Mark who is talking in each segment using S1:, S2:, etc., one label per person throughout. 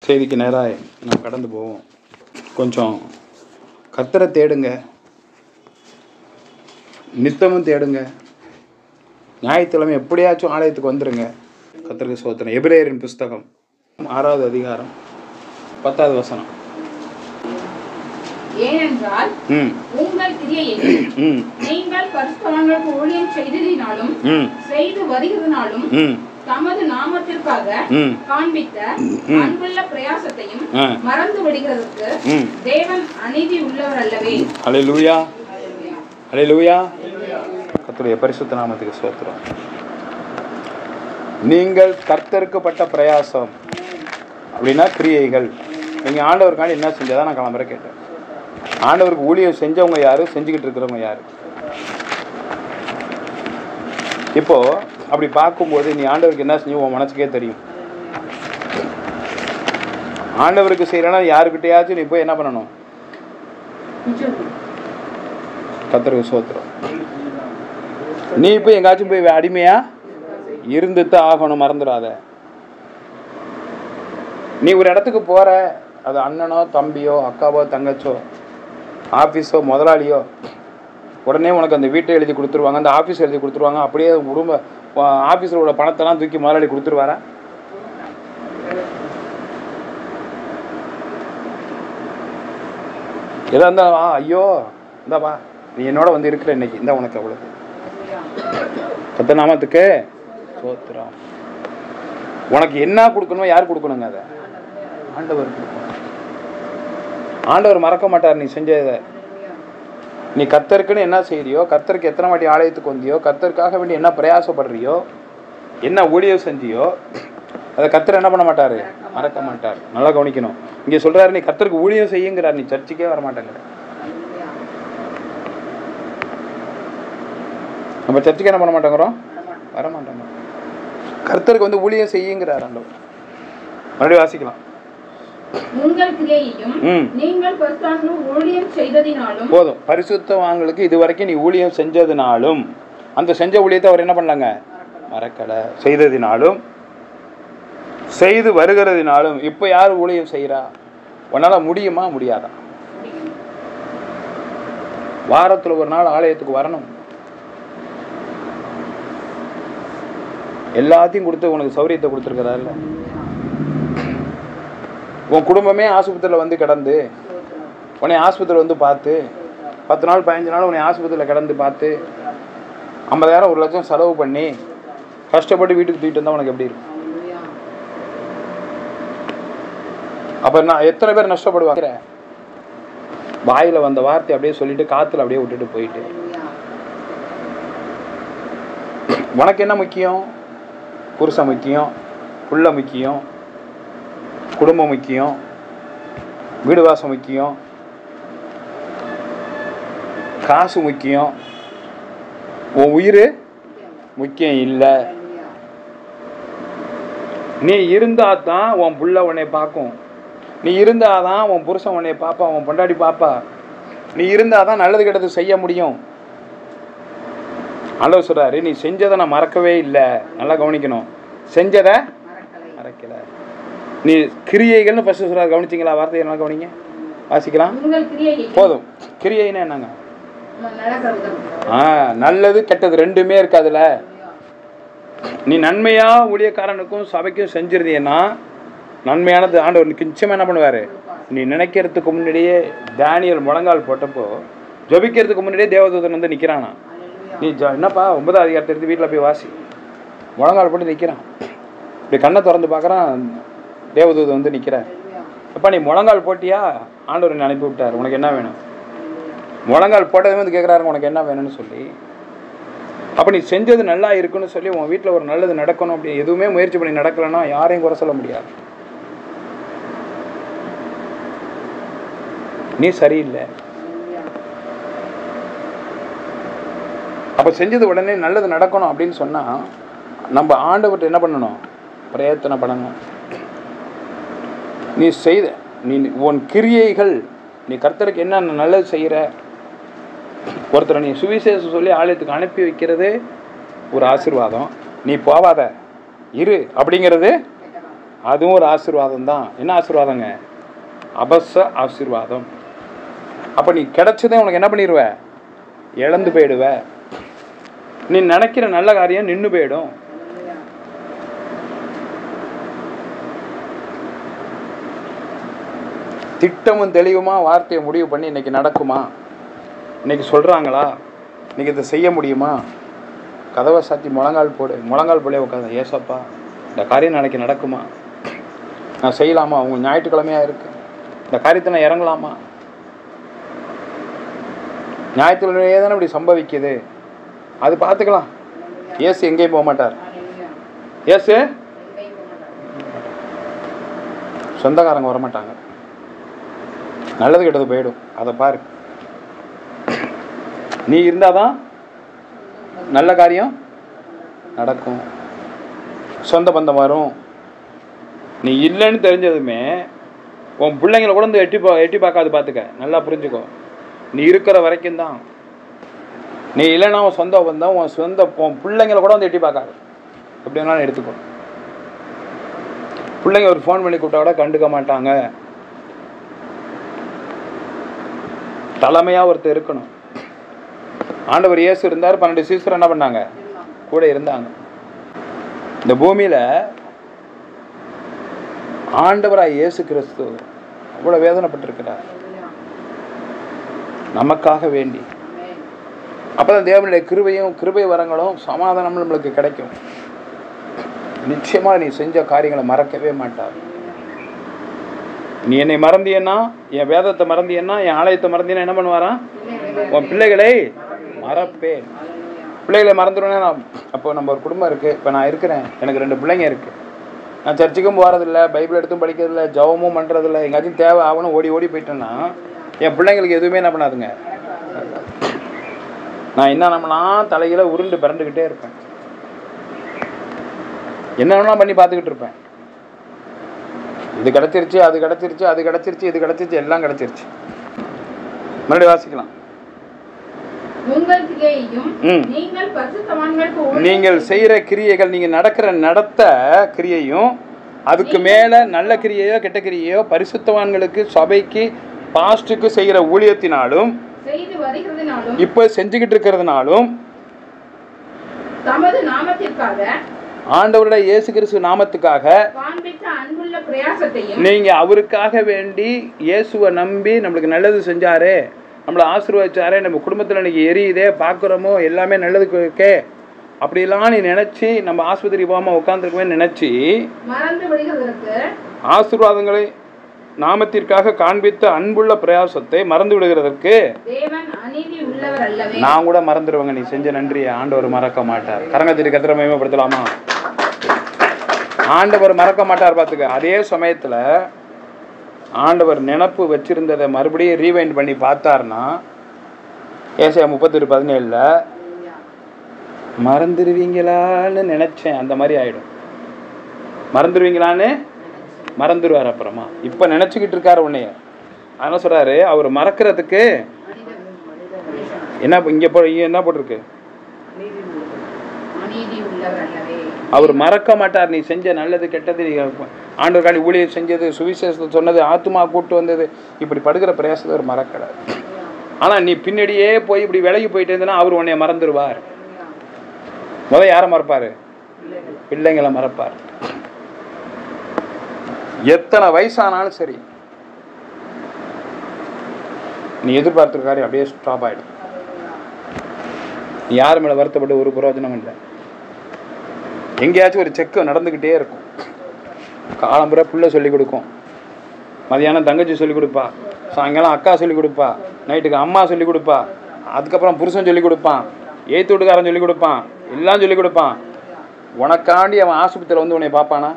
S1: செய்திக்கு நேராக நம்ம கடந்து போவோம். கொஞ்சம் கர்த்தரை தேடுங்க, நித்தமும் தேடுங்க. ஞாயிற்றுக்கிழமை எப்படியாச்சும் ஆலயத்துக்கு வந்துடுங்க. கர்த்தருக்கு ஸ்தோத்திரம். எபிரேயரின் புஸ்தகம் 6வது அதிகாரம் 10வது வசனம்.
S2: ஏனென்றால் உங்கள் கிரியையையும் நீங்கள் பரிசுத்தவான்களுக்கு ஊழியம் செய்ததினாலும் செய்து வருகிறதினாலும் தமது நாமத்திற்காக காண்பித்த அன்புள்ள பிரயாசத்தையும் மறந்து விடுகிறதற்கு தேவன் அநீதி உள்ளவர் அல்லவே.
S1: அல்லேலூயா, அல்லேலூயா. கர்த்தருடைய பரிசுத்த நாமத்துக்கு ஸ்தோத்திரம். நீங்கள் கர்த்தருக்கு பட்ட பிரயாசம் அப்படின்னா கிரியைகள். நீங்கள் ஆண்டவருக்காண்டி என்ன செஞ்சதான் நான் கிளம்புற கேட்டேன். ஆண்டவருக்கு ஊழியம் செஞ்சவங்க யாரு, செஞ்சுக்கிட்டு இருக்கிறவங்க யாரு? இப்போ அப்படி பார்க்கும்போது நீ ஆண்டவருக்கு என்ன செஞ்சு உன் மனசுக்கே தெரியும். ஆண்டவருக்கு செய்யறனா யாருக்கிட்டையாச்சும் நீ போய் என்ன பண்ணணும்? கர்த்தருக்கு ஸ்தோத்திரம். நீ போய் எங்காச்சும் போய் அடிமையா இருந்துட்டு ஆகணும், மறந்துடாத. நீ ஒரு இடத்துக்கு போற, அது அண்ணனோ தம்பியோ அக்காவோ தங்கச்சோ ஆஃபீஸோ முதலாளியோ, உடனே உனக்கு அந்த வீட்டை எழுதி கொடுத்துருவாங்க, அந்த ஆஃபீஸ் எழுதி கொடுத்துருவாங்க. அப்படியே குடும்ப ஆஃபீஸில் உள்ள பணத்தெல்லாம் தூக்கி முதலாளி கொடுத்துருவாரா? எதா இருந்தா ஐயோ இந்தாப்பா நீ என்னோட வந்து இருக்கிற இன்னைக்கு இந்த உனக்கு அவ்வளவு. கர்த்தர் நாமத்துக்கு ஸ்தோத்திரம். உனக்கு என்ன கொடுக்கணுமோ யார் கொடுக்கணுங்க? அதை ஆண்டவர் கொடுக்கணும். ஆண்டவர் மறக்க மாட்டார். நீ செஞ்சதை நீ கர்த்தருக்குன்னு என்ன செய்யறியோ, கர்த்தருக்கு எத்தனை வாட்டி ஆலயத்துக்கு வந்தியோ, கர்த்தருக்காக வேண்டி என்ன பிரயாசப்படுறியோ, என்ன ஊழியம் செஞ்சியோ, அதை கர்த்தர் என்ன பண்ண மாட்டார்? மறக்க மாட்டார். நல்லா கவனிக்கணும். இங்கே சொல்றாரு நீ கர்த்தருக்கு ஊழியம் செய்யுங்கிறார், நீ சர்ச்சுக்கே வரமாட்டேங்கிற. நம்ம சர்ச்சுக்கு என்ன பண்ண மாட்டேங்கிறோம்? வரமாட்டேங்க. கர்த்தருக்கு வந்து ஊழியம் செய்யுங்கிறார் ஆண்டவர். மறுபடியும் வாசிக்கலாம்.
S2: உங்கள் கிரியையையும் நீங்கள் பரிசுத்தவான்களுக்கு ஊழியம் செய்ததினாலும்.
S1: போதும். பரிசுத்தவான்களுக்கு இதுவரைக்கும் நீ ஊழியம் செஞ்சதினாலும், அந்த செஞ்ச ஊழியத்தை அவர் என்ன பண்ணாங்க? மறக்கல. செய்ததினாலும் செய்து வருகிறதினாலும். இப்ப யார் ஊழியம் செய்யறா? உன்னால முடியுமா முடியாதா? வாரத்துல ஒரு நாள் ஆலயத்துக்கு வரணும். எல்லாத்தையும் கொடுத்து உனக்கு சௌரியத்தை கொடுத்துருக்கிறா இல்ல? உன் குடும்பமே ஆஸ்பத்திரியில் வந்து கிடந்து உன்னை ஆஸ்பத்திரியில் வந்து பார்த்து 10 நாள் 15 நாள் உன்னை ஆஸ்பத்திரியில் கிடந்து பார்த்து 50,000 1 லட்சம் செலவு பண்ணி கஷ்டப்பட்டு வீட்டுக்கு தூக்கிட்டு வந்தால் உனக்கு எப்படி இருக்கும்? அப்போ நான் எத்தனை பேர் நஷ்டப்படுவாங்க? வாயில் வந்த வார்த்தை அப்படியே சொல்லிட்டு காற்றுல அப்படியே விட்டுட்டு போயிட்டு. உனக்கு என்ன முக்கியம்? புருஷன் முக்கியம், புள்ள முக்கியம், குடும்பம் முக்கியம், வீடு வாசம் முக்கியம், காசு முக்கியம், உன் உயிர் முக்கியம் இல்லை. நீ இருந்தா தான் உன் புள்ள உன்னை பார்க்கும். நீ இருந்தாதான் உன் புருஷன் உன்னை பாப்பா, உன் பொண்டாடி பாப்பா. நீ இருந்தாதான் நல்லது கெட்டது செய்ய முடியும். ஆண்டவர் சொல்றாரு நீ செஞ்சதை நான் மறக்கவே இல்லை. நல்லா கவனிக்கணும். செஞ்சதை மறக்கல. நீ கிரியைகள்னு ஃபர்ஸ்ட் சொல்றாரு. கவனிச்சிங்களா? வார்த்தையை நல்லா கவனிங்க, வாசிக்கலாம். போதும். கிரியைன்னா என்னங்க? நல்லது கெட்டது ரெண்டுமே இருக்காதுல. நீ நன்மையா ஊழியக்காரனுக்கும் சபைக்கும் செஞ்சிருந்தீங்கன்னா நன்மையானது ஆண்டவர் நிச்சயமா என்ன பண்ணுவாரு? நீ நினைக்கிறதுக்கு முன்னாடியே தானியேல் முழங்கால் போட்டப்போ ஜபிக்கிறதுக்கு முன்னாடியே தேவதூதன் வந்து நிற்கிறானா? நீ என்னப்பா 9வது அதிகாரத்தை எடுத்து வீட்டில் போய் வாசி. முழங்கால் போட்டு நிற்கிறான். இப்படி கண்ணை திறந்து பார்க்குறான், தேவதூதன் வந்து நிற்கிறார். அப்பா நீ முழங்கால் போட்டியா? ஆண்டவர் அனுப்பி விட்டார். உனக்கு என்ன வேணும்? முழங்கால் போட்டதுமே வந்து கேட்குறாரு உனக்கு என்ன வேணும்னு சொல்லி. அப்போ நீ செஞ்சது நல்லா இருக்குன்னு சொல்லி உன் வீட்டில் ஒரு நல்லது நடக்கணும் அப்படி எதுவுமே முயற்சி பண்ணி நடக்கலைன்னா யாரையும் குறை சொல்ல முடியாது. நீ சரியில்லை. அப்போ செஞ்சது உடனே நல்லது நடக்கணும் அப்படின்னு சொன்னால் நம்ம ஆண்டவர்கிட்ட என்ன பண்ணணும்? பிரயத்தனை பண்ணணும். நீ செய்த நீ உன் கிரியைகள், நீ கர்த்தருக்கு என்ன நல்லது செய்கிற. ஒருத்தரை நீ சுவிசேஷம் சொல்லி ஆலயத்துக்கு அனுப்பி வைக்கிறது ஒரு ஆசீர்வாதம். நீ போவாத இரு அப்படிங்கிறது அதுவும் ஒரு ஆசீர்வாதம் தான். என்ன ஆசீர்வாதங்க? அபச ஆசீர்வாதம். அப்போ நீ கிடைச்சதே உனக்கு என்ன பண்ணிடுவ? இழந்து போயிடுவ. நீ நினைக்கிற நல்ல காரியம் நின்று போயிடும். திட்டமும் தெளிவுமா வார்த்தையை முடிவு பண்ணி இன்னைக்கு நடக்குமா? இன்னைக்கு சொல்கிறாங்களா? இன்னைக்கு இதை செய்ய முடியுமா? கதவை சாத்தி முழங்கால் போலே உட்காந்து, ஏசப்பா இந்த காரியம் நாளைக்கு நடக்குமா? நான் செய்யலாமா? உங்கள் ஞாயிற்றுக்கிழமையாக இருக்குது, இந்த காரியத்தை நான் இறங்கலாமா? ஞாயிற்றுக்கிழமையே தானே இப்படி சம்பவிக்குது. அது பார்த்துக்கலாம். ஏசு எங்கேயும் போக மாட்டார். ஏசு சொந்தக்காரங்க வரமாட்டாங்க. நல்லது கெட்டது போயிடும். அதை பாரு. நீ இருந்தாதான் நல்ல காரியம் நடக்கும். சொந்த பந்தம் வரும். நீ இல்லைன்னு தெரிஞ்சதுமே உன் பிள்ளைங்களை கூட வந்து எட்டி பார்க்காது. பார்த்துக்க, நல்லா புரிஞ்சுக்கோ. நீ இருக்கிற வரைக்கும் தான். நீ இல்லைன்னா உன் சொந்த பந்தம் உன் பிள்ளைங்களை கூட வந்து எட்டி பார்க்காது. எப்படி வேணாலும் எடுத்துக்கோ. பிள்ளைங்க ஒரு ஃபோன் பண்ணி கூப்பிட்டா கூட கண்டுக்க மாட்டாங்க. தலைமையாக ஒருத்தர் இருக்கணும். ஆண்டவர் இயேசு இருந்தார். 12 சீசர் என்ன பண்ணாங்க? கூட இருந்தாங்க. இந்த பூமியில் ஆண்டவராய் இயேசு கிறிஸ்து அவ்வளோ வேதனைப்பட்டிருக்கிறார் நமக்காக வேண்டி. அப்போதான் தேவனுடைய கிருபை வரங்களும் சமாதானமும் நம்மளுக்கு கிடைக்கும். நிச்சயமாக நீ செஞ்ச காரியங்களை மறக்கவே மாட்டார். நீ என்னை மறந்தியன்னா, என் வேதத்தை மறந்தியன்னா, என் ஆலயத்தை மறந்தியன்னா என்ன பண்ணுவாரான்? உன் பிள்ளைகளை மறப்பேன். பிள்ளைகளை மறந்துடுவேன். அப்போ நம்ம ஒரு குடும்பம் இருக்குது. இப்போ நான் இருக்கிறேன், எனக்கு 2 பிள்ளைங்க இருக்குது. நான் சர்ச்சுக்கும் போகிறதில்ல, பைபிள் எடுத்தும் படிக்கிறதில்ல, ஜபமும் பண்ணுறதில்ல. எங்கேயாச்சும் தேவை ஆகணும் ஓடி போயிட்டேன்னா என் பிள்ளைங்களுக்கு எதுவுமே என்ன பண்ணாதுங்க. நான் என்ன நம்மளாம் தலையில உருண்டு பிறண்டுக்கிட்டே இருப்பேன். என்ன வேணாலும் பண்ணி பார்த்துக்கிட்டு இருப்பேன். இது கிடச்சிருச்சு, அது கிடச்சிருச்சு, அது கிடச்சிருச்சு, இது கிடச்சிருச்சு, எல்லாம் கிடச்சிருச்சு. மறுபடியும் வாசிக்கலாம். நீங்கள் செய்கிற கிரியைகள், நீங்கள் நடத்த கிரியையும், அதுக்கு மேலே நல்ல கிரியையோ கெட்ட கிரியையோ பரிசுத்தவான்களுக்கு, சபைக்கு, பாஸ்டுக்கு செய்கிற ஊழியத்தினாலும் இப்போ செஞ்சுக்கிட்டு இருக்கிறதுனாலும்
S2: தமது நாமத்திற்காக,
S1: ஆண்டவருடைய இயேசு கிறிஸ்து நாமத்துக்காக நீங்க அவருக்காக வேண்டி இயேசுவை நம்பி நம்மளுக்கு நல்லது செஞ்சாரு, நம்மளை ஆசீர்வதிச்சாரு, நம்ம குடும்பத்தில் இன்னைக்கு எரியுதே பார்க்குறோமோ எல்லாமே நல்லதுக்கு இருக்கே அப்படிலாம் நீ நினைச்சு, நம்ம ஆஸ்பத்திரி போகாம உட்காந்துருக்கவே நினைச்சு ஆசீர்வாதங்களை நாமத்திற்காக காண்பித்த அன்புள்ள பிரயாசத்தை மறந்து விடுகிறதற்கு நான் கூட மறந்துடுவேங்க. நீ செஞ்ச நன்றியை ஆண்டவர் மறக்க மாட்டார். கரங்கத்திற்கு கத்திர மகிமைப்படுத்தலாமா? ஆண்டவர் மறக்க மாட்டார். பார்த்துக்க. அதே சமயத்தில் ஆண்டவர் நினப்பு வச்சிருந்ததை மறுபடியும் ரீவைண்ட் பண்ணி பார்த்தார்னா, ஏசாயா 38:17 மறந்துடுவீங்களான்னு நினைச்சேன், அந்த மாதிரி ஆயிடும். மறந்துடுவீங்களான்னு மறந்துடுவார். அப்புறமா இப்போ நினச்சிக்கிட்டு இருக்காரு உன்னைய. அதனால் சொல்கிறாரு, அவர் மறக்கிறதுக்கு என்ன இங்கே என்ன போட்டிருக்கு? அவர் மறக்க மாட்டார். நீ செஞ்ச நல்லது கெட்டது, ஆண்டவர் காலி ஊழியர் செஞ்சது, சுவிசேஷத்தை சொன்னது, ஆத்துமா கூட்டு வந்தது, இப்படி படுகிற பிரயாசத்தை அவர் மறக்கிறார். ஆனால் நீ பின்னாடியே போய் இப்படி விலகி போயிட்டு இருந்தனா அவர் உன்னைய மறந்துடுவார். முதல் யாரை மறப்பார்? பிள்ளைங்களை மறப்பார். எத்தனை வயசானாலும் சரி, நீ எதிர்பார்த்துற காரியம் அப்படியே ஸ்டாப் ஆகிடும். நீ யார் மேலே வருத்தப்பட்டு ஒரு பிரயோஜனம் இல்லை. எங்கேயாச்சும் ஒரு செக்கு நடந்துக்கிட்டே இருக்கும். காலம்புற பிள்ளை சொல்லிக் கொடுக்கும், மதியானம் தங்கச்சி சொல்லிக் கொடுப்பா, சாயங்காலம் அக்கா சொல்லிக் கொடுப்பா, நைட்டுக்கு அம்மா சொல்லிக் கொடுப்பா, அதுக்கப்புறம் புருஷன் சொல்லிக் கொடுப்பான், ஏத்து வீட்டுக்காரன் சொல்லிக் கொடுப்பான், எல்லாம் சொல்லிக் கொடுப்பான். உனக்காண்டி அவன் ஆஸ்பத்திரியில் வந்து உன்னை பார்ப்பானா?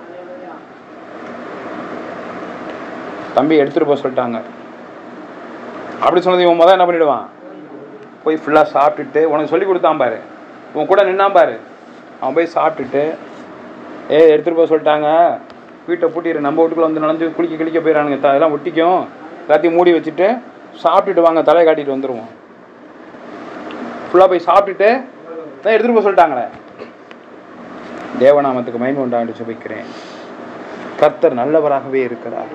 S1: தம்பி எடுத்துகிட்டு போக சொல்லிட்டாங்க அப்படி சொன்னது இவன் முதல் என்ன பண்ணிவிடுவான்? போய் ஃபுல்லாக சாப்பிட்டுட்டு, உனக்கு சொல்லி கொடுத்தான் பாரு, உன் கூட நின்னான் பாரு, அவன் போய் சாப்பிட்டுட்டு, எடுத்துகிட்டு போக சொல்லிட்டாங்க, வீட்டை பூட்டிடு, நம்ம வீட்டுக்குள்ளே வந்து நடந்து குளிக்க போயிடறானுங்க, அதெல்லாம் ஒட்டிக்கும், எல்லாத்தையும் மூடி வச்சுட்டு சாப்பிட்டுட்டு வாங்க, தலையை காட்டிட்டு வந்துடுவோம். ஃபுல்லாக போய் சாப்பிட்டுட்டு தான் எடுத்துகிட்டு போக சொல்லிட்டாங்களே. தேவநாமத்துக்கு மகிமை உண்டாண்டு சுபிக்கிறேன். கர்த்தர் நல்லவராகவே இருக்கிறார்.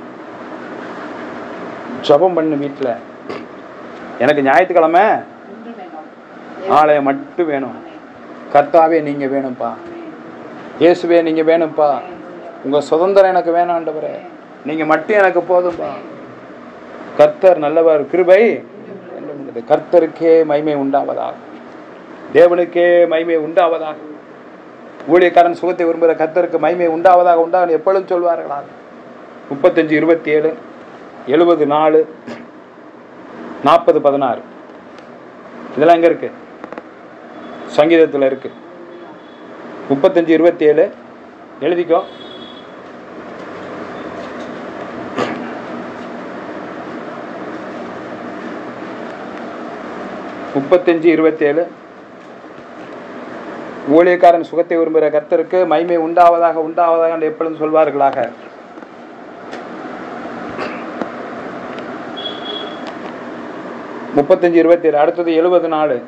S1: ஜெபம் பண்ணு வீட்டில். எனக்கு ஞாயிற்றுக்கிழமை ஆலயம் மட்டும் வேணும். கர்த்தாவே நீங்கள் வேணும்ப்பா, இயேசுவே நீங்கள் வேணும்ப்பா, உங்கள் சுதந்திரம் எனக்கு வேணாம் ஆண்டவரே, நீங்கள் மட்டும் எனக்கு போதும்பா. கர்த்தர் நல்லவர், கிருபை கர்த்தருக்கே மகிமை உண்டாவதாக, தேவனுக்கே மகிமை உண்டாவதாக. ஊழியக்காரன் சுகத்தை விரும்புகிற கர்த்தருக்கு மகிமை உண்டாவதாக உண்டாக எப்பொழுதும் சொல்வார்களா? 35:27, 70:4, 40:16 இதெல்லாம் எங்கே இருக்கு? சங்கீதத்தில் இருக்கு. 35:27 எழுதிக்கோ. 35:27 ஊழியக்காரன் சுகத்தை விரும்புகிற கர்த்தருக்கு மகிமை உண்டாவதாக உண்டாவதாக என்று எப்பொழுதும் சொல்வார்களாக. அடுத்தது 70:4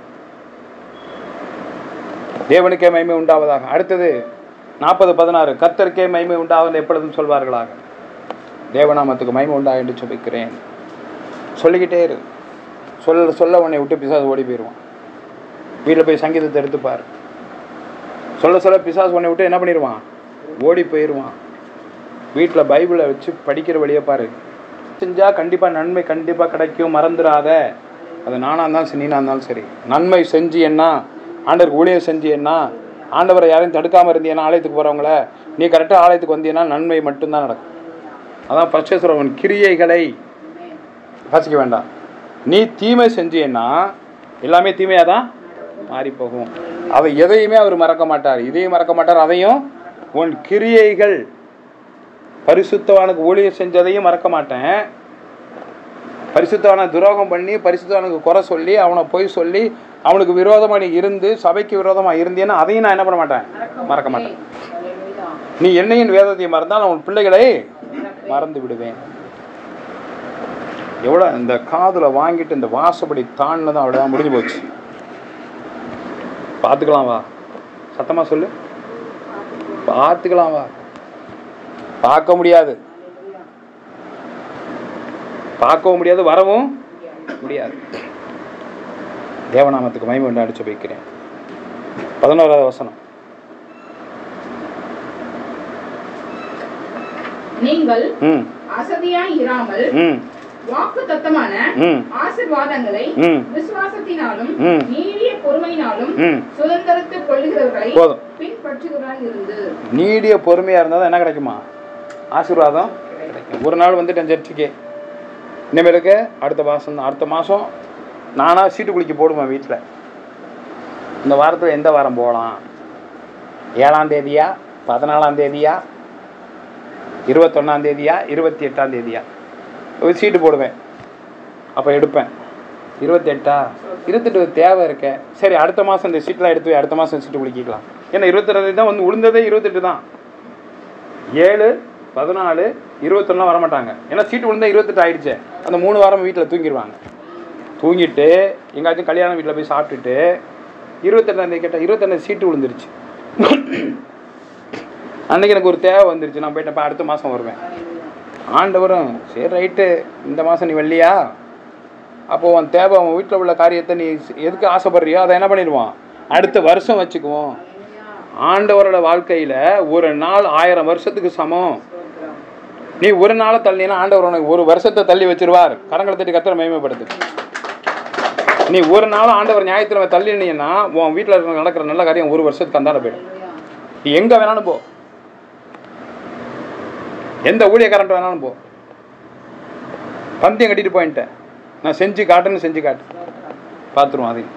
S1: தேவனுக்கே மகிமை உண்டாவதாக. அடுத்தது 40:16 கர்த்தருக்கே மகிமை உண்டாவதாக எப்பொழுதும் சொல்வார்களாக. தேவநாமத்துக்கு மகிமை உண்டாக என்று சொல்லிக்கிறேன். சொல்லிக்கிட்டே இரு. சொல்ல சொல்ல உன்னை விட்டு பிசாசு ஓடி போயிடுவான். வீட்டில் போய் சங்கீதத்தை எடுத்துப்பார். சொல்ல சொல்ல பிசாசு உன்னை விட்டு என்ன பண்ணிடுவான்? ஓடி போயிடுவான். வீட்டில் பைபிளை வச்சு படிக்கிற வழியை பாரு. செஞ்சால் கண்டிப்பாக நன்மை கண்டிப்பாக கிடைக்கும், மறந்துடாத. அது நானாக இருந்தாலும் சரி, நீனாக இருந்தாலும் சரி. நன்மை செஞ்சு என்ன ஆண்டவருக்கு ஊழியம் செஞ்சு என்ன, ஆண்டவரை யாரையும் தடுக்காமல் இருந்தீங்கன்னா ஆலயத்துக்கு போகிறவங்கள நீ கரெக்டாக ஆலயத்துக்கு வந்தீங்கன்னா நன்மை மட்டும்தான் நடக்கும். அதான் ஃபர்ஸ்ட் சொல்கிறவன் கிரியைகளை வாசிக்க வேண்டாம். நீ தீமை செஞ்சேன்னா எல்லாமே தீமையாக தான் மாறி போகும். அதை எதையுமே அவர் மறக்க மாட்டார், இதையும் மறக்க மாட்டார், அதையும். உன் கிரியைகள், பரிசுத்தவானுக்கு ஊழியம் செஞ்சதையும் மறக்க மாட்டேன். பரிசுத்தவான துரோகம் பண்ணி பரிசுத்தவானுக்கு குறை சொல்லி அவனை போய் சொல்லி அவனுக்கு விரோதமாக நீ இருந்து சபைக்கு விரோதமாக இருந்தேன்னா அதையும் நான் என்ன பண்ண மாட்டேன்? மறக்க மாட்டேன். நீ என்னையின் வேதத்தையும் மறந்தால் அவன் பிள்ளைகளை மறந்து விடுவேன். எவ்வளோ இந்த காதில் வாங்கிட்டு இந்த வாசப்படி தாண்டினதும் அவ்வளோதான், முடிஞ்சு போச்சு. பார்த்துக்கலாம் வா, சத்தமாக சொல்லு, பார்த்துக்கலாம் வா. பார்க்க முடியாது, பார்க்கவும் முடியாது, வரவும் முடியாது. தேவநாமத்துக்கு மகிமை உண்டாக அடிச்சு வைக்கிறேன். 11வது வசனம்.
S2: நீங்கள் அசதியாய் இராமல் வாக்குத்தத்தமான ஆசீர்வாதங்களை விசுவாசத்தினாலும் நீடிய பொறுமையினாலும் சுதந்திரத்துக் கொள்ளுகிறவர்களை பின்பற்றுகிறாய் இருந்து.
S1: நீடிய பொறுமையா இருந்தா என்ன கிடைக்குமா? ஆசீர்வாதம் கிடைக்கும். ஒரு நாள் வந்துட்டேன் சர்ச்சுக்கு, இனிமேலுக்கு அடுத்த மாதம் நானாக சீட்டு குளிக்க போடுவேன் வீட்டில். இந்த வாரத்தில் எந்த வாரம் போகலாம்? 7ஆம் தேதியா, 14ஆம் தேதியா, 21ஆம் தேதியா, 28ஆம் தேதியா ஒரு சீட்டு போடுவேன். அப்போ எடுப்பேன். 28 தேவை இருக்க, சரி அடுத்த மாதம் இந்த சீட்டெலாம் எடுத்து அடுத்த மாதம் சீட்டு குளிக்கலாம். ஏன்னா 22 தான் வந்து விழுந்ததே, 28 தான். 7, 14, 21 வரமாட்டாங்க. ஏன்னா சீட்டு விழுந்தா 28 ஆயிடுச்சு. அந்த 3 வாரம் வீட்டில் தூங்கிடுவாங்க. தூங்கிட்டு எங்காச்சும் கல்யாணம் வீட்டில் போய் சாப்பிட்டுட்டு 28ஆம் தேதி கேட்டால் 28 சீட்டு விழுந்துருச்சு. அன்றைக்கி எனக்கு ஒரு தேவை வந்துருச்சு, நான் போயிட்டப்ப அடுத்த மாதம் வருவேன். ஆண்டவரும் சரி ரைட்டு, இந்த மாதம் நீ வரலையா, அப்போது உன் தேவை, அவன் வீட்டில் உள்ள காரியத்தை நீ எதுக்கு ஆசைப்படுறியோ அதை என்ன பண்ணிடுவான், அடுத்த வருஷம் வச்சுக்குவோம். ஆண்டவரோட வாழ்க்கையில் ஒரு நாள் 1000 வருஷத்துக்கு சமம். நீ ஒரு நாளை தள்ளினா ஆண்டவர் உனக்கு ஒரு வருஷத்தை தள்ளி வச்சிருவார். கரங்களை தட்டி கர்த்தரை மகிமைப்படுத்து. நீ ஒரு நாள் ஆண்டவர் நியாயத்தில் தள்ளினீன்னா உன் வீட்டில் நடக்கிற நல்ல காரியம் ஒரு வருஷத்துக்கு அந்தாட போயிடும். நீ எங்கே வேணாலும் போ, எந்த ஊழியக்காரன் வேணாலும் போ, பந்தயம் கட்டிட்டு போயிட்டேன், நான் செஞ்சு காட்டுன்னு செஞ்சு காட்டு, பார்த்துருவோம். அதையும்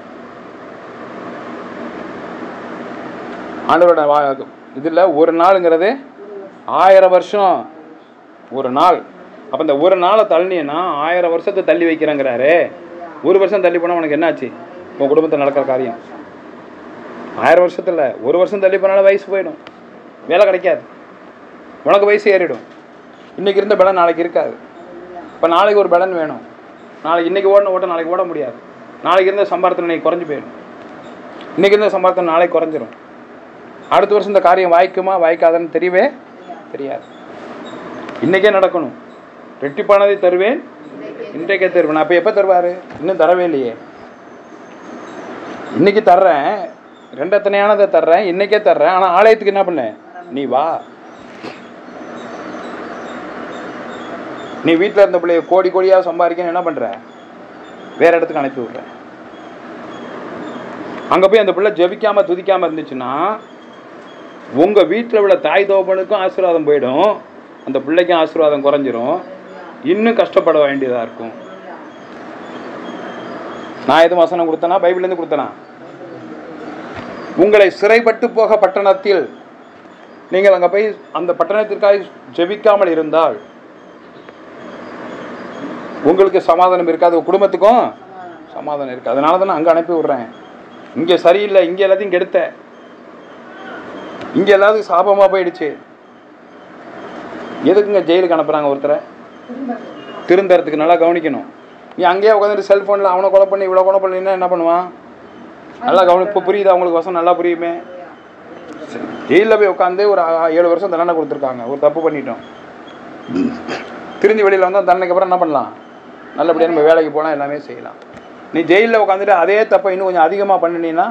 S1: ஆண்டவரோட இதில் ஒரு நாளுங்கிறது 1000 வருஷம் ஒரு நாள். அப்போ இந்த ஒரு நாளை தள்ளினீன்னா 1000 வருஷத்தை தள்ளி வைக்கிறேங்கிறாரு. ஒரு வருஷம் தள்ளி போனால் உனக்கு என்னாச்சு? உன் குடும்பத்தில் நடக்கிற காரியம் 1000 வருஷத்தில் ஒரு வருஷம் தள்ளி போனாலும் வயசு போயிடும், வேலை கிடைக்காது, உனக்கு வயசு ஏறிடும். இன்றைக்கி இருந்த பலன் நாளைக்கு இருக்காது. இப்போ நாளைக்கு ஒரு பலன் வேணும். நாளைக்கு இன்றைக்கி ஓட்ட நாளைக்கு ஓட முடியாது. நாளைக்கு இருந்த சம்பாரத்தில் இன்றைக்கி குறைஞ்சி போயிடும். இன்றைக்கி இருந்த சம்பாரத்தில் நாளைக்கு குறைஞ்சிரும். அடுத்த வருஷம் இந்த காரியம் வாய்க்குமா வாய்க்காதுன்னு தெரியவே தெரியாது. இன்றைக்கே நடக்கணும். ரெட்டிப்பானதை தருவேன், இன்றைக்கே தருவேன். அப்போ எப்போ தருவார்? இன்னும் தரவே இல்லையே. இன்றைக்கி தர்றேன், ரெண்டத்தனையானதை தர்றேன், இன்றைக்கே தர்றேன். ஆனால் ஆலயத்துக்கு என்ன பண்ண? நீ வா. நீ வீட்டில் இருந்த பிள்ளைய கோடி கோடியாக சம்பாதிக்கணும் என்ன பண்ணுற? வேறு இடத்துக்கு அனுப்பி விட்ற. அங்கே போய் அந்த பிள்ளை ஜெபிக்காமல் துதிக்காமல் இருந்துச்சுன்னா உங்கள் வீட்டில் உள்ள தாய் தோப்பனுக்கும் ஆசீர்வாதம் போயிடும், அந்த பிள்ளைக்கும் ஆசீர்வாதம் குறைஞ்சிரும், இன்னும் கஷ்டப்பட வேண்டியதாக இருக்கும். நான் எதுவும் வசனம் கொடுத்தனா? பைபிள்லேருந்து கொடுத்தனா? உங்களை சிறைப்பட்டு போக பட்டணத்தில் நீங்கள் அங்கே போய் அந்த பட்டணத்திற்காக ஜெபிக்காமல் இருந்தால் உங்களுக்கு சமாதானம் இருக்காது, குடும்பத்துக்கும் சமாதானம் இருக்காது. அதனால தான் நான் அங்கே அனுப்பி விட்றேன். இங்கே சரியில்லை, இங்கே எல்லாத்தையும் கெடுத்த, இங்கே எல்லாத்துக்கும் சாபமாக போயிடுச்சு. எதுக்குங்க ஜெயிலுக்கு அனுப்புகிறாங்க ஒருத்தரை? திருந்தறதுக்கு. நல்லா கவனிக்கணும். நீ அங்கேயே உட்காந்துட்டு செல்ஃபோனில் அவனை கொலை பண்ணி இவ்வளோ கொலை பண்ணினா என்ன பண்ணுவான்? நல்லா கவனி. இப்போ புரியுது அவங்களுக்கு வசனம் நல்லா புரியுமே. ஜெயிலில் போய் உட்காந்து ஒரு 7 வருஷம் தண்டனை கொடுத்துருக்காங்க, ஒரு தப்பு பண்ணிட்டோம். திருந்தி வெளியில் வந்தால் தண்டனைக்கு அப்புறம் என்ன பண்ணலாம்? நல்லபடியாக நம்ம வேலைக்கு போகலாம், எல்லாமே செய்யலாம். நீ ஜெயிலில் உட்காந்துட்டு அதே தப்பை இன்னும் கொஞ்சம் அதிகமாக பண்ணினீன்னா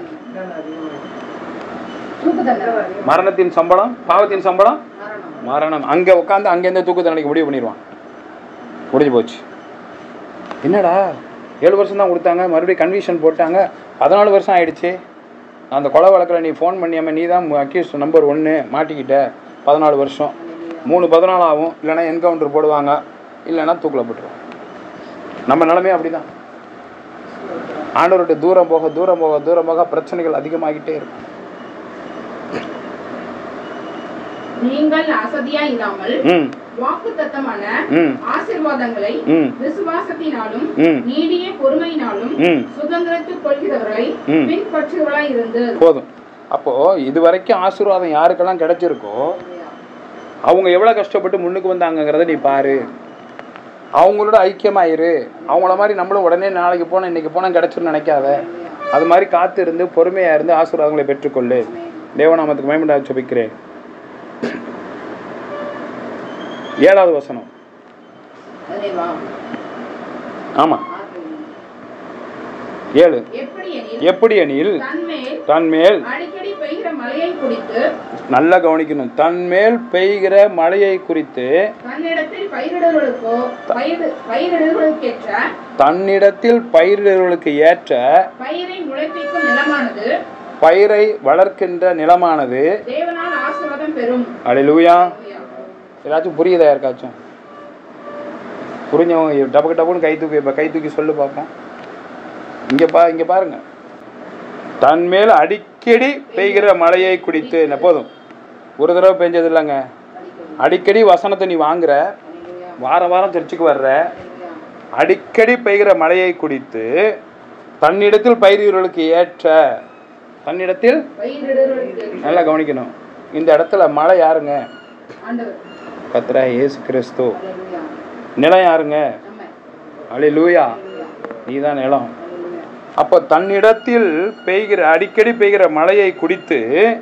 S1: மரணத்தின் சம்பளம், பாவத்தின் சம்பளம் மரணம். அங்கே உட்காந்து அங்கேருந்து தூக்கு தண்டனைக்கு முடிவு பண்ணிடுவான். முடிஞ்சு போச்சு. என்னடா 7 வருஷம் தான் கொடுத்தாங்க, மறுபடியும் கன்விஷன் போட்டாங்க, 14 வருஷம் ஆயிடுச்சு. அந்த கொலை வழக்கில் நீ ஃபோன் பண்ணியாம நீ தான் அக்யூஸ் நம்பர் 1 மாட்டிக்கிட்ட, 14 வருஷம். 3-14 ஆகும், இல்லைனா என்கவுண்டர் போடுவாங்க, இல்லைன்னா தூக்கில் போட்டுருவாங்க. நம்ம நிலைமையே அப்படி தான். ஆண்டவர்கிட்ட தூரம் போக தூரம் போக தூரம் போக பிரச்சனைகள் அதிகமாகிட்டே இருக்கும்.
S2: நீங்கள் அசதியாய் இராமல் வாக்குத்தத்தமான ஆசீர்வாதங்களை விசுவாசத்தினாலும் நீடிய பொறுமையினாலும் சுதந்திரத்துக் கொள்கிறவர்களை பின்பற்றுவர்களாய் இருந்து
S1: போதும். அப்போ இதுவரைக்கும் ஆசீர்வாதம் யாருக்கெல்லாம் கிடைச்சிருக்கோ அவங்க எவ்வளவு கஷ்டப்பட்டு முன்னுக்கு வந்தாங்கிறத நீ பாரு. அவங்களோட ஐக்கியமாயிரு. அவங்கள மாதிரி நம்மளும் உடனே நாளைக்கு போனால் இன்னைக்கு போனால் கிடைச்சிருன்னு நினைக்காத. அது மாதிரி காத்து இருந்து பொறுமையாக இருந்து ஆசீர்வாதங்களை பெற்றுக்கொள்ளு. தேவநாமத்துக்கு மகிமை ஜெபிக்கிறேன். 7வது வசனம். ஆமா 7. எப்படி எனில் தன்மேல் நல்லா கவனிக்கணும். தன்மேல் பெய்கிற மழையை குறித்து தன்னிடத்தில் பயிரிடுவர்களுக்கு ஏற்ற பயிரை வளர்க்கின்ற நிலமானது அல்லேலூயா. ஏதாச்சும் புரியுதா? யாருக்காச்சும் புரிஞ்சவங்க டபக்கு டபுன்னு கை தூக்கி சொல்லு பார்ப்போம். இங்கே பாருங்க. தன்மேல் அடிக்கடி பெய்கிற மழையை குடித்து என்ன போதும். ஒரு தடவை பெஞ்சது இல்லைங்க, அடிக்கடி வசனத்தை நீ வாங்குற, வாரம் வாரம் சர்ச்சுக்கு வர்ற, அடிக்கடி பெய்கிற மழையை குடித்து தன்னிடத்தில் பயிரிடுவர்களுக்கு ஏற்ற. தன்னிடத்தில் நல்லா கவனிக்கணும். இந்த இடத்துல மழை யாருங்க? கர்த்தராகிய இயேசு கிறிஸ்து. நிலம் யாருங்க? அல்லேலூயா. நீதான் நிலம். அப்போ தன்னிடத்தில் பெய்கிற அடிக்கடி பெய்கிற மழையை குடித்து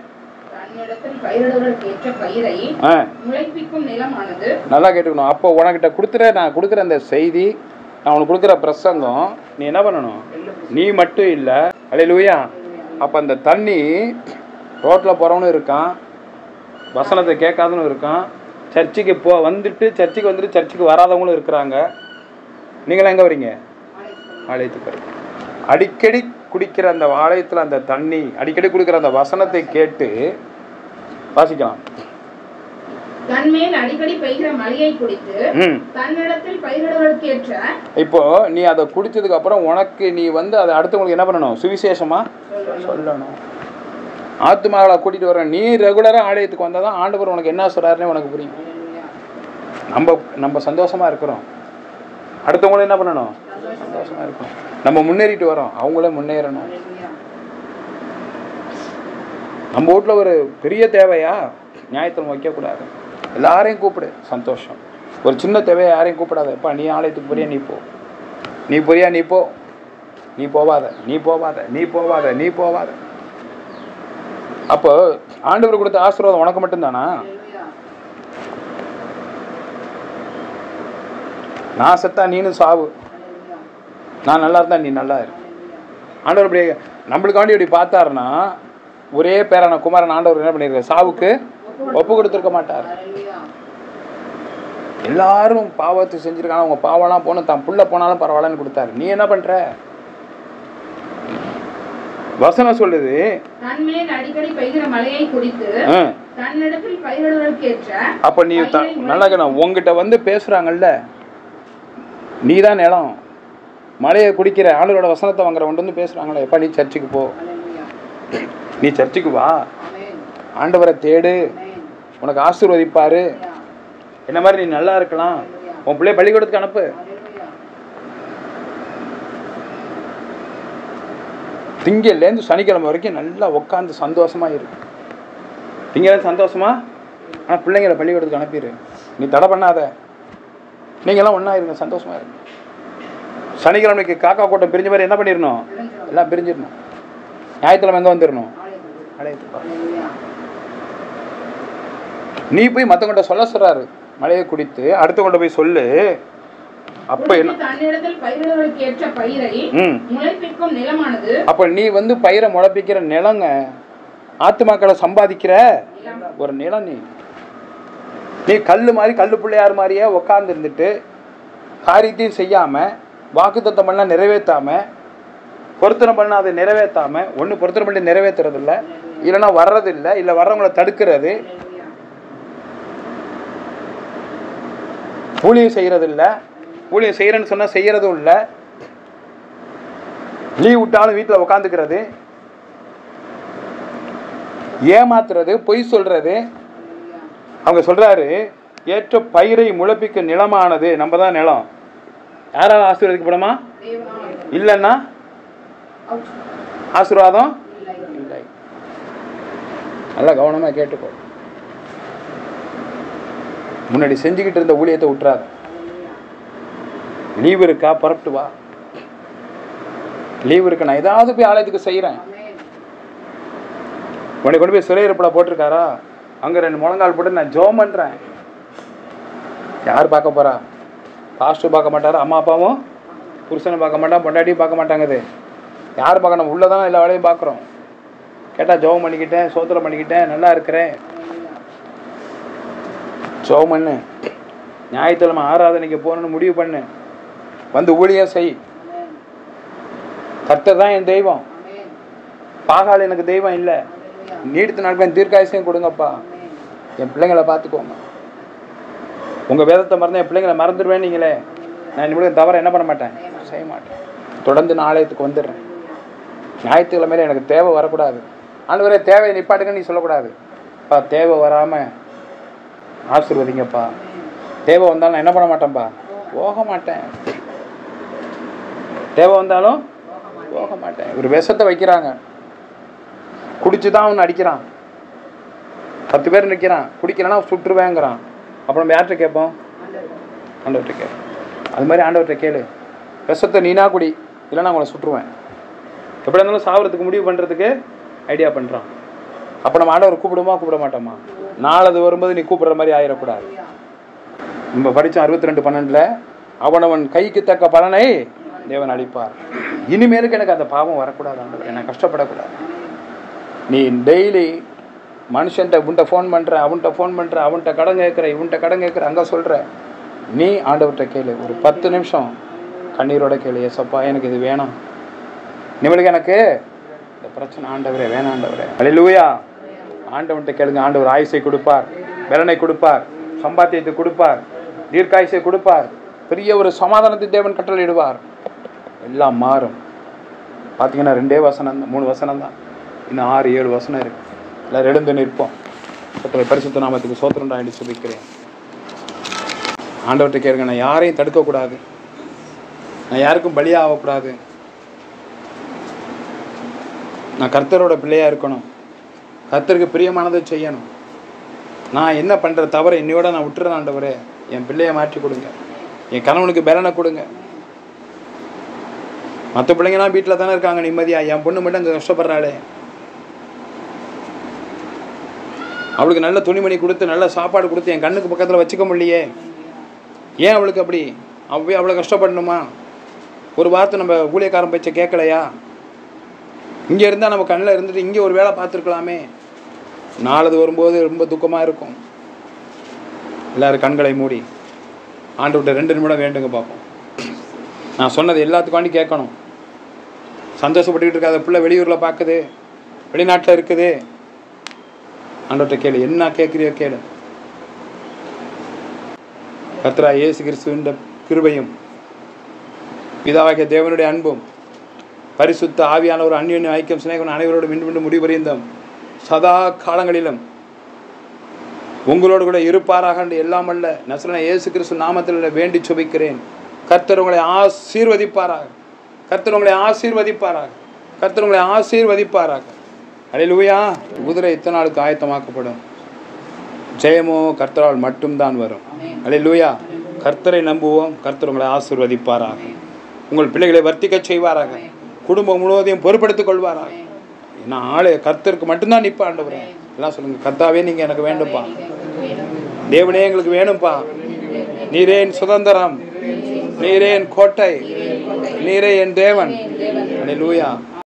S1: நல்லா கேட்டுக்கணும். அப்போ உனக்கிட்ட நான் கொடுக்குற அந்த செய்தி, நான் உனக்கு கொடுக்குற பிரசங்கம் நீ என்ன பண்ணணும்? நீ மட்டும் இல்லை. அல்லேலூயா. அப்போ அந்த தண்ணி ரோட்டில் போகிறவனும் இருக்கான், வசனத்தை கேட்காதவனும் இருக்கான், சர்ச்சுக்கு சர்ச்சுக்கு வந்துட்டு சர்ச்சுக்கு வராதவங்களும் இருக்கிறாங்க. நீங்களாம் எங்கே வரீங்க? ஆலயத்துக்கு வரீங்க. அடிக்கடி குடிக்கிற அந்த ஆலயத்தில் அந்த தண்ணி, அடிக்கடி குடிக்கிற அந்த வசனத்தை கேட்டு வாசிக்கலாம்.
S2: தன்மேல் அடிக்கடி பெய்கிற மழையை குடித்து தன்னிடத்தில் பயிரிடுவதற்கு ஏற்ற. இப்போ
S1: நீ அதை குடிச்சதுக்கு அப்புறம் உனக்கு நீ அதை அடுத்தவங்களுக்கு என்ன பண்ணணும்? சுவிசேஷமா சொல்லணும். ஆத்துமாவை கூட்டிட்டு வர நீ ரெகுலராக ஆலயத்துக்கு வந்தால் தான் ஆண்டவர் உனக்கு என்ன சொல்றாருன்னு உனக்கு புரியும். நம்ம சந்தோஷமா இருக்கிறோம், அடுத்தவங்களும் என்ன பண்ணணும்? சந்தோஷமா இருக்கணும். நம்ம முன்னேறிட்டு வரோம், அவங்களே முன்னேறணும். நம்ம வீட்டில் ஒரு பெரிய தேவையா நியாயத்திலம் வைக்கக்கூடாது. எல்லாரையும் கூப்பிடு, சந்தோஷம். ஒரு சின்ன தேவையா யாரையும் கூப்பிடாத. எப்பா நீ ஆலயத்துக்கு போறியா? நீ போ. நீ போறியா? நீ போ. நீ போவாத, நீ போவாத, நீ போவாத, நீ போவாத. அப்போ ஆண்டவர் கொடுத்த ஆசீர்வாதம் உனக்கு மட்டும்தானா? நான் செத்தா நீனும் சாவு, நான் நல்லா இருந்தா நீ நல்லா இரு. ஆண்டவர் இப்படி நம்மளுக்காண்டி இப்படி பார்த்தாருன்னா ஒரே பேரான குமாரன் ஆண்டவர் என்ன பண்ணிருக்காரு? சாவுக்கு ஒப்பு கொடுத்துருக்க மாட்டார். எல்லாரும் பாவத்தை செஞ்சிருக்காங்க, அவங்க பாவம்லாம் போன தான் புள்ள போனாலும் பரவாயில்லன்னு கொடுத்தாரு. நீ என்ன பண்ற? வசனம் சொல்லுது, அப்ப நீ நல்லா உங்ககிட்ட வந்து பேசுறாங்கல்ல, நீதான் நிலம், மழையை குடிக்கிற ஆளுகளோட வசனத்தை வாங்குற கொண்டு வந்து பேசுறாங்களே, எப்ப நீ சர்ச்சுக்கு போ, நீ சர்ச்சுக்கு வா, ஆண்டவரை தேடு, உனக்கு ஆசீர்வதிப்பாரு, என்ன மாதிரி நீ நல்லா இருக்கலாம், உன் பிள்ளைய பள்ளிக்கூடத்துக்கு அனுப்பு. திங்கள்லேருந்து சனிக்கிழமை வரைக்கும் நல்லா உட்காந்து சந்தோஷமா இருக்கு. திங்கள்லேருந்து சந்தோஷமா, ஆனால் பிள்ளைங்களை பள்ளிக்கூடத்துக்கு அனுப்பிடு. நீ தடை பண்ணாத, நீங்கள்லாம் ஒன்றா இருங்க, சந்தோஷமா இருங்க. சனிக்கிழமைக்கு காக்கா கூட்டம் பிரிஞ்ச மாதிரி என்ன பண்ணிடணும்? எல்லாம் பிரிஞ்சிடணும். ஞாயிற்றுக்கிழமை எங்கே வந்துடணும்? நீ போய் மற்றவங்கிட்ட சொல்ல சொல்றாரு, மழையை குடித்து அடுத்த கொண்டு போய் சொல்லு. அப்ப என்ன? அப்ப நீ வந்து பயிரை முளைப்பிக்கிற நிலங்க, ஆத்துமாக்களை சம்பாதிக்கிற ஒரு நிலம். நீ கல்லு மாதிரி, கல்லு பிள்ளையார் மாதிரியே உட்கார்ந்து இருந்துட்டு காரியத்தையும் செய்யாம, வாக்குத்தத்தம் பண்ண நிறைவேற்றாம, பொருத்தனை பண்ண அதை நிறைவேற்றாம, ஒன்று பொருத்தனை பண்ணி நிறைவேற்றுறது இல்லை, இல்லைன்னா வர்றதில்லை, இல்லை வர்றவங்களை தடுக்கிறது, ஊழியம் செய்கிறது இல்லை, ஊழியம் செய்கிறேன்னு சொன்னால் செய்கிறதும் இல்லை, லீவ் விட்டாலும் வீட்டில் உட்காந்துக்கிறது, ஏமாத்துறது, பொய் சொல்றது. அவங்க சொல்றாரு, ஏற்ற பயிரை முளைப்பிக்க நிலமானது நம்ம தான் நிலம். யாராவது ஆசீர்வதிக்கப்படமா? இல்லைன்னா ஆசீர்வாதம் இல்லை. நல்லா கவனமா கேட்டுக்கோ. முன்னாடி செஞ்சுக்கிட்டு இருந்த ஊழியத்தை விட்டுறாத. லீவ் இருக்கா, புறப்பட்டு வா. லீவ் இருக்கு, நான் ஏதாவது போய் ஆலயத்துக்கு செய்யறேன். உன்னை கொண்டு போய் சிறையிருப்பட போட்டிருக்காரா, அங்க 2 முழங்கால் போட்டு நான் ஜெபம் பண்றேன். யார் பார்க்க போறா? பாஸ்டர் பார்க்க மாட்டாரு, அம்மா அப்பாவும் புருஷனை பார்க்க மாட்டான், பொண்டாட்டியும் பார்க்க மாட்டாங்க. யார் பார்க்கணும்? உள்ளதான் எல்லா வேலையும் பார்க்குறோம். கேட்டா ஜெபம் பண்ணிக்கிட்டேன், சோத்திரம் பண்ணிக்கிட்டேன், நல்லா இருக்கிறேன். ஜெபம் பண்ணு, ஞாயிற்றுக்கிழமை ஆராதனைக்கு போகணுன்னு முடிவு பண்ணு, வந்து ஊழியம் செய். கர்த்தர் தான் என் தெய்வம், பாகால் எனக்கு தெய்வம் இல்லை. நீடித்த நாட்கள் தீர்க்காயசையும் கொடுங்கப்பா, என் பிள்ளைங்களை பார்த்துக்கோங்க. உங்கள் வேதத்தை மறந்து என் பிள்ளைங்களை மறந்துடுவேன். நீங்களே, நான் இனிமேல் தவிர என்ன பண்ண மாட்டேன், செய்ய மாட்டேன். தொடர்ந்து நான் ஆலயத்துக்கு வந்துடுறேன். ஞாயிற்றுக்கிழமையில எனக்கு தேவை வரக்கூடாது. ஆண்டவரே தேவையை நிப்பாட்டுங்க நீ சொல்லக்கூடாது. அப்பா தேவை வராமல் ஆசீர்வதிங்கப்பா. தேவை வந்தாலும் நான் என்ன பண்ண மாட்டேன்ப்பா, போக மாட்டேன். தேவை வந்தாலும் போக மாட்டேன். ஒரு விஷத்தை வைக்கிறாங்க, குடிச்சுதான் அவன் அடிக்கிறான். 10 பேர் நிற்கிறான், குடிக்கிறான்னா சுட்டுருவேங்கிறான். அப்புறம் நம்ம யார்கிட்ட கேட்போம்? ஆண்டவர்கிட்ட கேட்போம். அது மாதிரி ஆண்டவர்கிட்ட கேளு, விஷத்தை நீனா குடி, இல்லைன்னா அவங்கள சுட்டுருவேன். எப்படி இருந்தாலும் சாவறதுக்கு முடிவு பண்ணுறதுக்கு ஐடியா பண்ணுறான். அப்போ நம்ம ஆண்டவர் கூப்பிடுமா கூப்பிட மாட்டோமா? நாளது வரும்போது நீ கூப்பிடுற மாதிரி ஆயிடக்கூடாது. நம்ம படித்தோம் 62:12, அவனவன் கைக்கு தக்க பலனை தேவன் அளிப்பார். இனிமேலுக்கு எனக்கு அந்த பாவம் வரக்கூடாது ஆண்டவர், எனக்கு கஷ்டப்படக்கூடாது. நீ டெய்லி மனுஷன்ட்ட இவன்ட்ட ஃபோன் பண்ணுற, அவன்கிட்ட ஃபோன் பண்ணுற, அவன்கிட்ட கடன் கேட்குற, இவன்கிட்ட கடன் கேட்குற, அங்கே சொல்கிற. நீ ஆண்டவர்கிட்ட கேளு, ஒரு 10 நிமிஷம் கண்ணீரோட கேளு. ஏசப்பா எனக்கு இது வேணும், நிமிடம் எனக்கு இந்த பிரச்சனை ஆண்டவரே வேணாம் ஆண்டவரே. அல்லேலூயா. ஆண்டவன்கிட்ட கேளுங்க, ஆண்டவர் ஆயுசை கொடுப்பார், பலனை கொடுப்பார், சம்பாத்தியத்தை கொடுப்பார், தீர்க்காயுசை கொடுப்பார், பெரிய ஒரு சமாதானத்தை தேவன் கட்டளையிடுவார். எல்லாம் மாறும். பார்த்தீங்கன்னா 2 வசனம் தான், 3 வசனம் தான், இன்னும் 6-7 வசனம் இருக்கு. எல்லாரும் எழுந்து நிற்போம். பரிசுத்த நாமத்துக்கு சோத்திரம் என்று சொல்லிக்கிறேன். ஆண்டவர்கிட்ட கேளுங்க, நான் யாரையும் தடுக்கக்கூடாது, நான் யாருக்கும் பலியாகக்கூடாது, நான் கர்த்தரோட பிள்ளையாக இருக்கணும், கர்த்தருக்கு பிரியமானதை செய்யணும். நான் என்ன பண்ணுற தவிர இன்னையோட நான் விட்டுறேன் ஆண்டவரே, என் பிள்ளையை மாற்றி கொடுங்க, என் கணவனுக்கு பலனை கொடுங்க. மற்ற பிள்ளைங்கலாம் வீட்டில் தானே இருக்காங்க நிம்மதியாக, என் பொண்ணு மட்டும் அங்கே கஷ்டப்படுறாளே, அவளுக்கு நல்ல துணிமணி கொடுத்து நல்ல சாப்பாடு கொடுத்து என் கண்ணுக்கு பக்கத்தில் வச்சுக்க முடியலையே, ஏன் அவளுக்கு அப்படி? அவ்வளோ கஷ்டப்படணுமா? ஒரு வார்த்தை நம்ம ஊழியக்காரன் பேச்சை கேட்கலையா? இங்கே இருந்தால் நம்ம கண்ணில் இருந்துட்டு இங்கே ஒரு வேலை பார்த்துருக்கலாமே. நாளது வரும்போது ரொம்ப துக்கமாக இருக்கும். எல்லோரும் கண்களை மூடி ஆண்டவர்கிட்ட 2 நிமிடம் வேண்டுங்க பார்ப்போம். நான் சொன்னது எல்லாத்துக்காண்டி கேட்கணும். சந்தோஷப்பட்டுக்கிட்டு இருக்காத பிள்ளை வெளியூரில் பார்க்குது, வெளிநாட்டில் இருக்குது. ஆண்டவர்கிட்ட கேளு, என்ன கேட்குறியோ கேளு. கர்த்தராகிய இயேசு கிறிஸ்துவின் கிருபையும் பிதாவாகிய தேவனுடைய அன்பும் பரிசுத்த ஆவியானவர் அந்யோன்ய ஐக்கியம் சிநேகம் அனைவரோடு மீண்டும் முடிவறிந்தோம் சதா காலங்களிலும் உங்களோடு கூட இருப்பாராக என்று எல்லாம் அல்ல நசரேயனாகிய இயேசு கிறிஸ்து நாமத்தில் வேண்டி சுபிக்கிறேன். கர்த்தர் உங்களை ஆசீர்வதிப்பாராக. கர்த்தர் உங்களை ஆசீர்வதிப்பாராக. கர்த்தர் உங்களை ஆசீர்வதிப்பாராக. அல்லேலூயா. குதிரை இத்தனை நாளுக்கு ஆயத்தமாக்கப்படும். ஜெயமோ கர்த்தரால் மட்டும்தான் வரும். அல்லேலூயா. கர்த்தரை நம்புவோம். கர்த்தர் உங்களை ஆசீர்வதிப்பாராக. உங்கள் பிள்ளைகளை வர்த்திக்க செய்வாராக. குடும்பம் முழுவதையும் பொறுப்படுத்திக் கொள்வாராக. நான் ஆளு கர்த்தருக்கு மட்டும்தான் நிற்பா. ஆண்டவரே எல்லாம் சொல்லுங்க, கர்த்தாவே நீங்கள் எனக்கு வேண்டும்பா. தேவனே எங்களுக்கு வேணும்பா. நீரே என் சுதந்திரம், நீரே என் கோட்டை, நீரே என் தேவன். அல்லேலூயா.